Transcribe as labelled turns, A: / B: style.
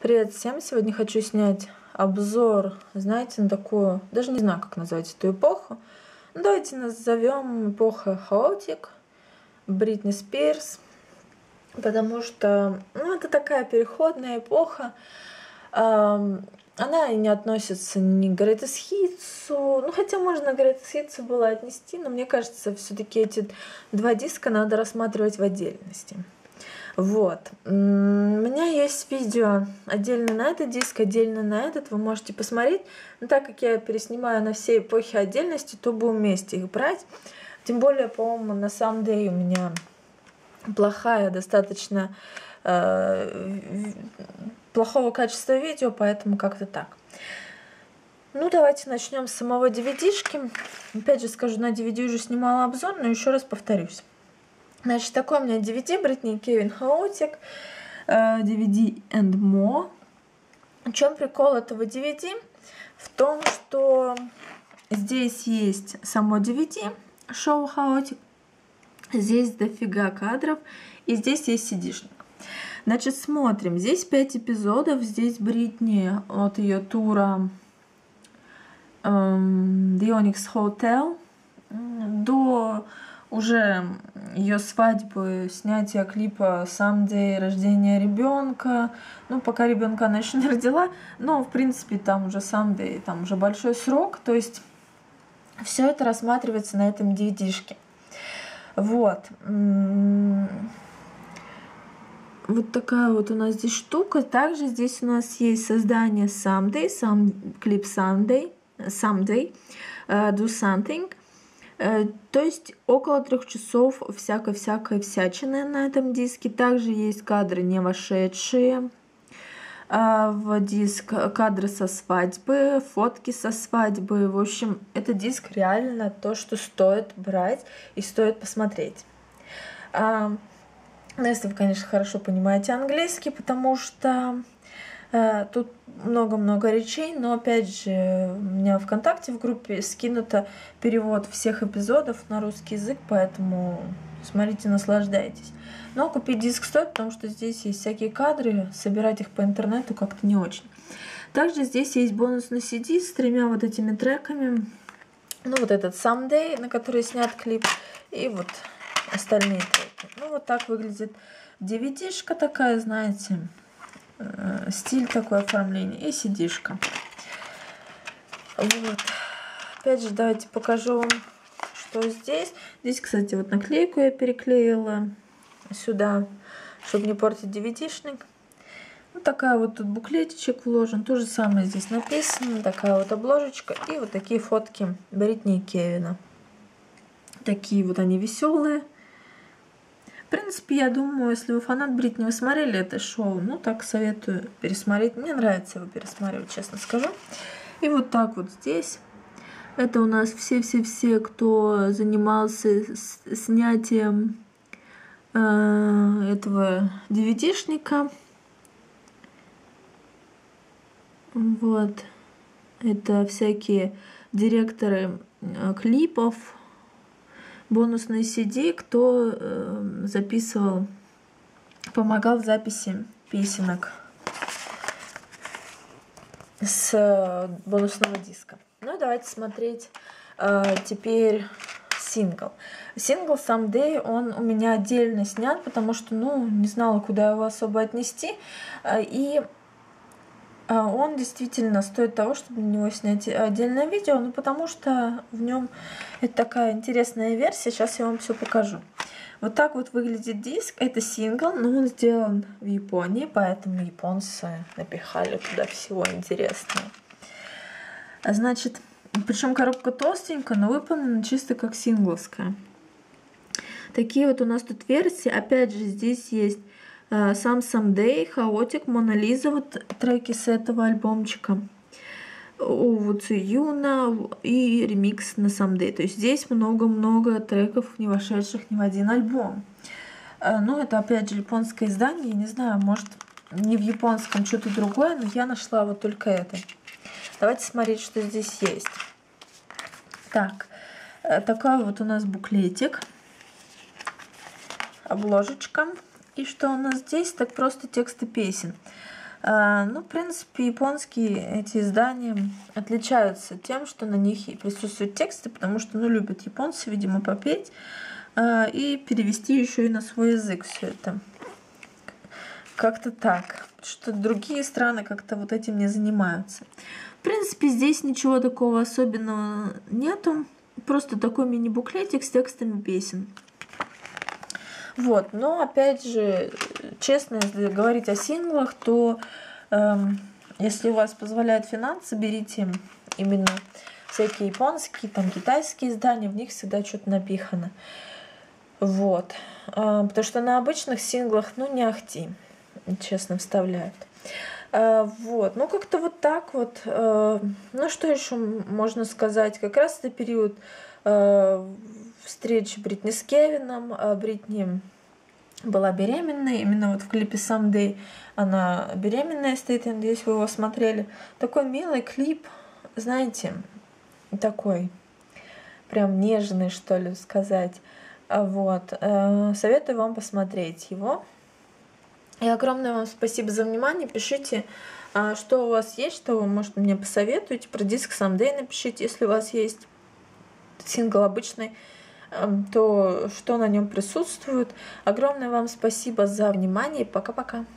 A: Привет всем! Сегодня хочу снять обзор, знаете, на такую, даже не знаю, как назвать эту эпоху. Ну, давайте назовем эпоха хаотик, Бритни Спирс, потому что, это такая переходная эпоха. Она и не относится ни к Greatest Hits, хотя можно Greatest Hits было отнести, но мне кажется, все-таки эти два диска надо рассматривать в отдельности. Вот. У меня есть видео отдельно на этот диск, отдельно на этот. Вы можете посмотреть. Но так как я переснимаю на все эпохи отдельности, то будем вместе их брать. Тем более, по-моему, на самом деле у меня плохая достаточно плохого качества видео, поэтому как-то так. Ну, давайте начнем с самого DVD-шки. Опять же скажу, на DVD уже снимала обзор, но еще раз повторюсь. Значит, такой у меня DVD, Бритни и Кевин Chaotic, DVD and More. В чем прикол этого DVD? В том, что здесь есть само DVD, шоу Chaotic, здесь дофига кадров, и здесь есть CD-шник. Значит, смотрим. Здесь 5 эпизодов, здесь Бритни от ее тура The Onyx Hotel до уже ее свадьбы, снятия клипа Someday, рождения ребенка. Ну, пока ребенка она еще не родила, но в принципе там уже Someday, там уже большой срок. То есть все это рассматривается на этом DVD-шке. Вот. Вот такая вот у нас здесь штука. Также здесь у нас есть создание Someday, клип Someday, Do Something. То есть около 3 часов всякой всячины на этом диске. Также есть кадры, не вошедшие в диск, кадры со свадьбы, фотки со свадьбы. В общем, этот диск реально то, что стоит брать и стоит посмотреть. Если вы, конечно, хорошо понимаете английский, потому что тут много-много речей, но опять же у меня ВКонтакте в группе скинуто перевод всех эпизодов на русский язык, поэтому смотрите, наслаждайтесь. Но купить диск стоит, потому что здесь есть всякие кадры, собирать их по интернету как-то не очень. Также здесь есть бонусный CD с 3 вот этими треками. Ну вот этот Someday, на который снят клип, и вот остальные треки. Ну вот так выглядит DVD-шка такая, знаете. Стиль такой оформления и CD-шка. Вот. Опять же, давайте покажу вам, что здесь. Здесь, кстати, вот наклейку я переклеила сюда, чтобы не портить DVD-шник. Вот такая вот тут буклетичек вложен. То же самое здесь написано. Такая вот обложечка. И вот такие фотки Бритни и Кевина. Такие вот они веселые. В принципе, я думаю, если вы фанат Бритни, вы смотрели это шоу, так советую пересмотреть. Мне нравится его пересматривать, честно скажу. И вот так вот здесь. Это у нас все-все-все, кто занимался снятием этого DVD-шника. Вот. Это всякие директоры клипов. Бонусные CD, кто записывал, помогал в записи песенок с бонусного диска. Ну, давайте смотреть теперь сингл. Сингл Someday, он у меня отдельно снят, потому что, не знала, куда его особо отнести. И он действительно стоит того, чтобы на него снять отдельное видео, потому что в нем это такая интересная версия. Сейчас я вам все покажу. Вот так вот выглядит диск. Это сингл, но он сделан в Японии, поэтому японцы напихали туда всего интересного. Значит, причем коробка толстенькая, но выполнена чисто как сингловская. Такие вот у нас тут версии. Опять же, здесь есть Someday, Chaotic, Mona Lisa, вот треки с этого альбомчика. Юна и ремикс на Someday. То есть здесь много-много треков, не вошедших ни в один альбом. Это опять же японское издание. Я не знаю, может не в японском что-то другое, но я нашла вот только это. Давайте смотреть, что здесь есть. Так, такой вот у нас буклетик. Обложечка. И что у нас здесь? Так просто тексты песен. Ну, в принципе, японские эти издания отличаются тем, что на них и присутствуют тексты, потому что, ну, любят японцы, видимо, попеть и перевести еще и на свой язык все это. Как-то так. Что другие страны как-то вот этим не занимаются. В принципе, здесь ничего такого особенного нету. Просто такой мини-буклетик с текстами песен. Вот, но опять же, честно, если говорить о синглах, то если у вас позволяют финансы, берите именно всякие японские, там китайские издания, в них всегда что-то напихано. Вот. Потому что на обычных синглах, ну, не ахти, честно, вставляют. Вот, ну как-то вот так вот. Ну что еще можно сказать? Как раз это период встречи Бритни с Кевином. Бритни была беременной. Именно вот в клипе Someday она беременная стоит, я надеюсь, вы его смотрели. Такой милый клип, знаете, такой прям нежный, что ли, сказать. Вот. Советую вам посмотреть его. И огромное вам спасибо за внимание. Пишите, что у вас есть, что вы, может, мне посоветуете. Про диск Someday напишите, если у вас есть сингл обычный, то что на нем присутствует. Огромное вам спасибо за внимание. Пока-пока.